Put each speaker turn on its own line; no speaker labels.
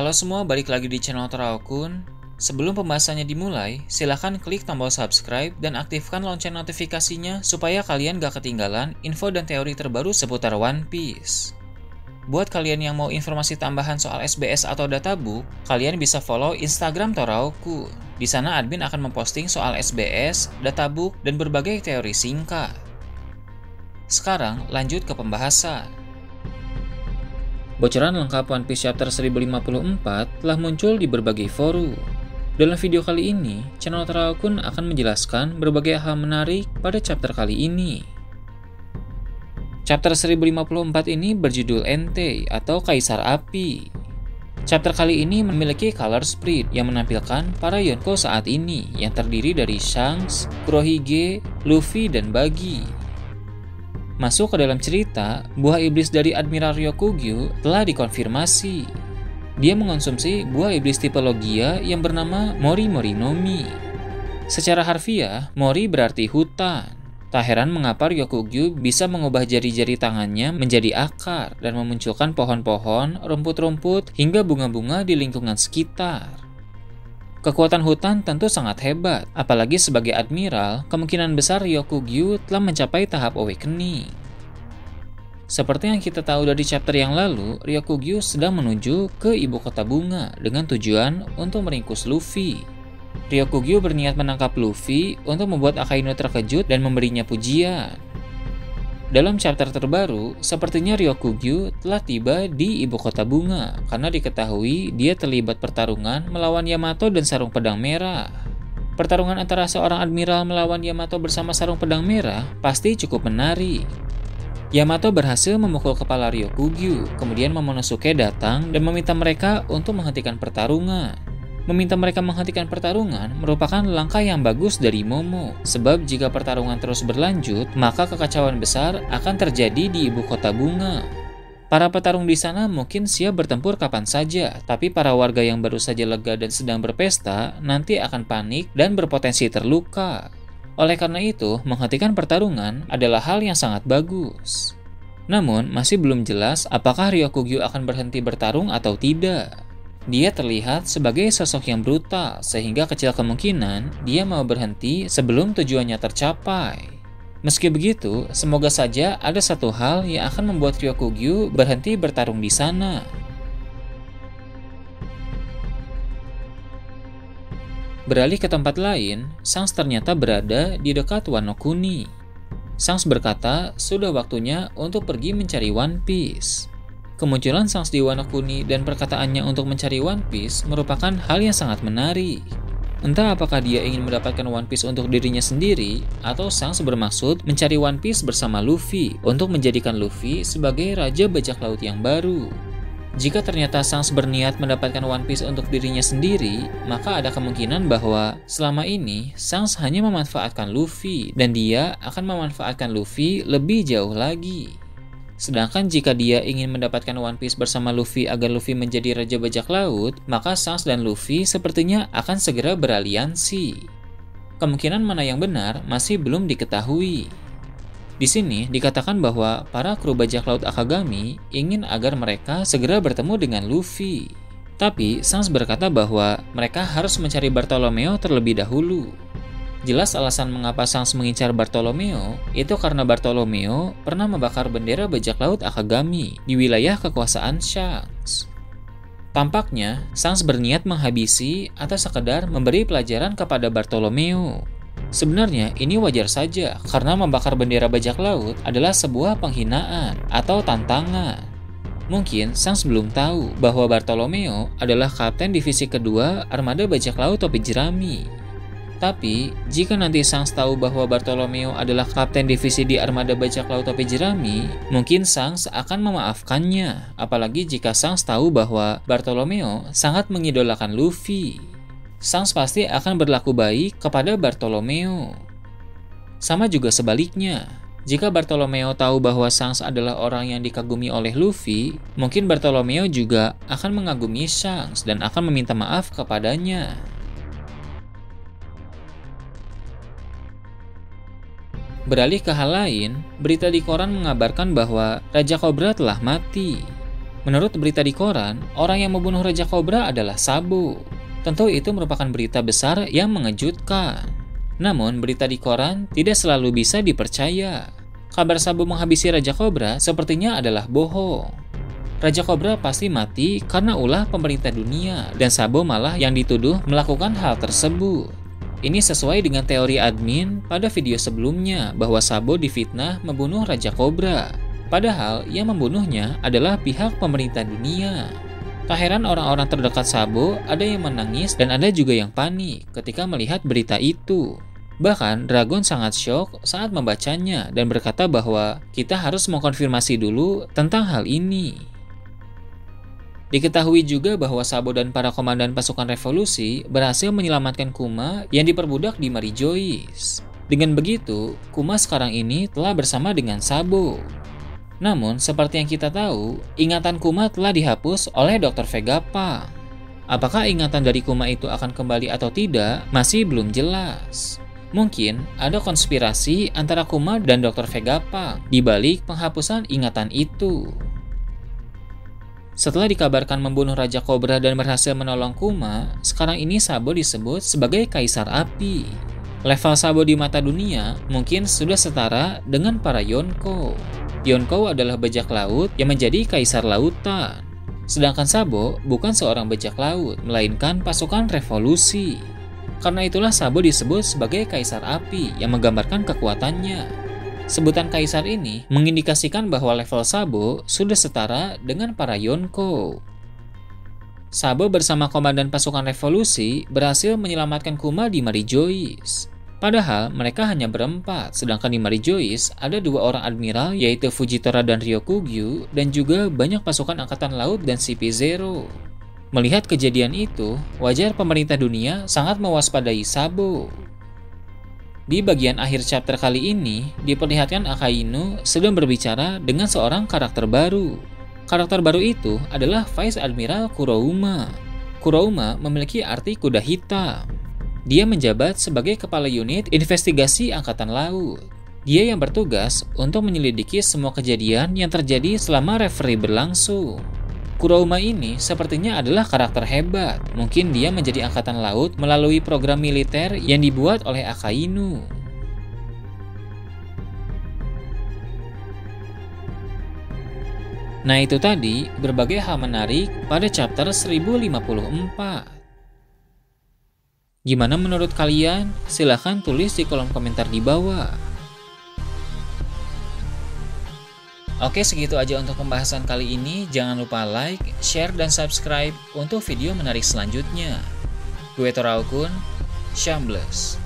Halo semua, balik lagi di channel Teraokun. Sebelum pembahasannya dimulai, silahkan klik tombol subscribe dan aktifkan lonceng notifikasinya supaya kalian gak ketinggalan info dan teori terbaru seputar One Piece. Buat kalian yang mau informasi tambahan soal SBS atau databook, kalian bisa follow Instagram Teraokun. Di sana admin akan memposting soal SBS, databook, dan berbagai teori singkat. Sekarang lanjut ke pembahasan. Bocoran lengkap One Piece Chapter 1054 telah muncul di berbagai forum. Dalam video kali ini, channel Teraokun akan menjelaskan berbagai hal menarik pada chapter kali ini. Chapter 1054 ini berjudul Entei atau Kaisar Api. Chapter kali ini memiliki color spread yang menampilkan para Yonko saat ini yang terdiri dari Shanks, Kurohige, Luffy, dan Buggy. Masuk ke dalam cerita, buah iblis dari Admiral Ryokugyu telah dikonfirmasi. Dia mengonsumsi buah iblis tipe Logia yang bernama Mori Mori no Mi. Secara harfiah, Mori berarti hutan. Tak heran mengapa Ryokugyu bisa mengubah jari-jari tangannya menjadi akar dan memunculkan pohon-pohon, rumput-rumput, hingga bunga-bunga di lingkungan sekitar. Kekuatan hutan tentu sangat hebat, apalagi sebagai admiral, kemungkinan besar Ryokugyu telah mencapai tahap awakening. Seperti yang kita tahu dari chapter yang lalu, Ryokugyu sedang menuju ke ibu kota bunga dengan tujuan untuk meringkus Luffy. Ryokugyu berniat menangkap Luffy untuk membuat Akainu terkejut dan memberinya pujian. Dalam chapter terbaru, sepertinya Ryokugyu telah tiba di ibu kota bunga karena diketahui dia terlibat pertarungan melawan Yamato dan Sarung Pedang Merah. Pertarungan antara seorang admiral melawan Yamato bersama Sarung Pedang Merah pasti cukup menarik. Yamato berhasil memukul kepala Ryokugyu, kemudian Momonosuke datang dan meminta mereka untuk menghentikan pertarungan. Meminta mereka menghentikan pertarungan merupakan langkah yang bagus dari Momo, sebab jika pertarungan terus berlanjut, maka kekacauan besar akan terjadi di ibu kota bunga. Para petarung di sana mungkin siap bertempur kapan saja, tapi para warga yang baru saja lega dan sedang berpesta nanti akan panik dan berpotensi terluka. Oleh karena itu, menghentikan pertarungan adalah hal yang sangat bagus. Namun, masih belum jelas apakah Ryokugyu akan berhenti bertarung atau tidak. Dia terlihat sebagai sosok yang brutal, sehingga kecil kemungkinan dia mau berhenti sebelum tujuannya tercapai. Meski begitu, semoga saja ada satu hal yang akan membuat Ryokugyu berhenti bertarung di sana. Beralih ke tempat lain, Shanks ternyata berada di dekat Wano Kuni. Shanks berkata, sudah waktunya untuk pergi mencari One Piece. Kemunculan Shanks di Wano Kuni dan perkataannya untuk mencari One Piece merupakan hal yang sangat menarik. Entah apakah dia ingin mendapatkan One Piece untuk dirinya sendiri, atau Shanks bermaksud mencari One Piece bersama Luffy untuk menjadikan Luffy sebagai Raja Bajak Laut yang baru. Jika ternyata Shanks berniat mendapatkan One Piece untuk dirinya sendiri, maka ada kemungkinan bahwa selama ini Shanks hanya memanfaatkan Luffy, dan dia akan memanfaatkan Luffy lebih jauh lagi. Sedangkan jika dia ingin mendapatkan One Piece bersama Luffy agar Luffy menjadi Raja Bajak Laut, maka Shanks dan Luffy sepertinya akan segera beraliansi. Kemungkinan mana yang benar masih belum diketahui. Di sini dikatakan bahwa para kru bajak laut Akagami ingin agar mereka segera bertemu dengan Luffy. Tapi Shanks berkata bahwa mereka harus mencari Bartolomeo terlebih dahulu. Jelas alasan mengapa Shanks mengincar Bartolomeo itu karena Bartolomeo pernah membakar bendera bajak laut Akagami di wilayah kekuasaan Shanks. Tampaknya Shanks berniat menghabisi atau sekedar memberi pelajaran kepada Bartolomeo. Sebenarnya ini wajar saja karena membakar bendera bajak laut adalah sebuah penghinaan atau tantangan. Mungkin Shanks belum tahu bahwa Bartolomeo adalah kapten divisi kedua armada bajak laut topi jerami. Tapi, jika nanti Shanks tahu bahwa Bartolomeo adalah kapten divisi di armada bajak laut topi jerami, mungkin Shanks akan memaafkannya, apalagi jika Shanks tahu bahwa Bartolomeo sangat mengidolakan Luffy. Shanks pasti akan berlaku baik kepada Bartolomeo. Sama juga sebaliknya, jika Bartolomeo tahu bahwa Shanks adalah orang yang dikagumi oleh Luffy, mungkin Bartolomeo juga akan mengagumi Shanks dan akan meminta maaf kepadanya. Beralih ke hal lain, berita di koran mengabarkan bahwa Raja Cobra telah mati. Menurut berita di koran, orang yang membunuh Raja Kobra adalah Sabo. Tentu itu merupakan berita besar yang mengejutkan. Namun, berita di koran tidak selalu bisa dipercaya. Kabar Sabo menghabisi Raja Kobra sepertinya adalah bohong. Raja Kobra pasti mati karena ulah pemerintah dunia, dan Sabo malah yang dituduh melakukan hal tersebut. Ini sesuai dengan teori admin pada video sebelumnya bahwa Sabo difitnah membunuh Raja Kobra. Padahal yang membunuhnya adalah pihak pemerintah dunia. Tak heran orang-orang terdekat Sabo ada yang menangis dan ada juga yang panik ketika melihat berita itu. Bahkan Dragon sangat syok saat membacanya dan berkata bahwa kita harus mengkonfirmasi dulu tentang hal ini. Diketahui juga bahwa Sabo dan para komandan pasukan revolusi berhasil menyelamatkan Kuma yang diperbudak di Mary Joyce. Dengan begitu, Kuma sekarang ini telah bersama dengan Sabo. Namun, seperti yang kita tahu, ingatan Kuma telah dihapus oleh Dr. Vegapunk. Apakah ingatan dari Kuma itu akan kembali atau tidak, masih belum jelas. Mungkin ada konspirasi antara Kuma dan Dr. Vegapunk di balik penghapusan ingatan itu. Setelah dikabarkan membunuh Raja Kobra dan berhasil menolong Kuma, sekarang ini Sabo disebut sebagai Kaisar Api. Level Sabo di mata dunia mungkin sudah setara dengan para Yonko. Yonko adalah bajak laut yang menjadi kaisar lautan. Sedangkan Sabo bukan seorang bajak laut, melainkan pasukan revolusi. Karena itulah Sabo disebut sebagai Kaisar Api yang menggambarkan kekuatannya. Sebutan kaisar ini mengindikasikan bahwa level Sabo sudah setara dengan para Yonko. Sabo bersama komandan pasukan revolusi berhasil menyelamatkan Kuma di Mary Joyce. Padahal mereka hanya berempat, sedangkan di Mary Joyce ada 2 orang admiral yaitu Fujitora dan Ryokugyu dan juga banyak pasukan angkatan laut dan CP0. Melihat kejadian itu, wajar pemerintah dunia sangat mewaspadai Sabo. Di bagian akhir chapter kali ini, diperlihatkan Akainu sedang berbicara dengan seorang karakter baru. Karakter baru itu adalah Vice Admiral Kurouma. Kurouma memiliki arti kuda hitam. Dia menjabat sebagai kepala unit investigasi angkatan laut. Dia yang bertugas untuk menyelidiki semua kejadian yang terjadi selama referee berlangsung. Kurouma ini sepertinya adalah karakter hebat. Mungkin dia menjadi angkatan laut melalui program militer yang dibuat oleh Akainu. Nah itu tadi berbagai hal menarik pada chapter 1054. Gimana menurut kalian? Silahkan tulis di kolom komentar di bawah. Oke, segitu aja untuk pembahasan kali ini. Jangan lupa like, share, dan subscribe untuk video menarik selanjutnya. Gue Toraukun, Shambles.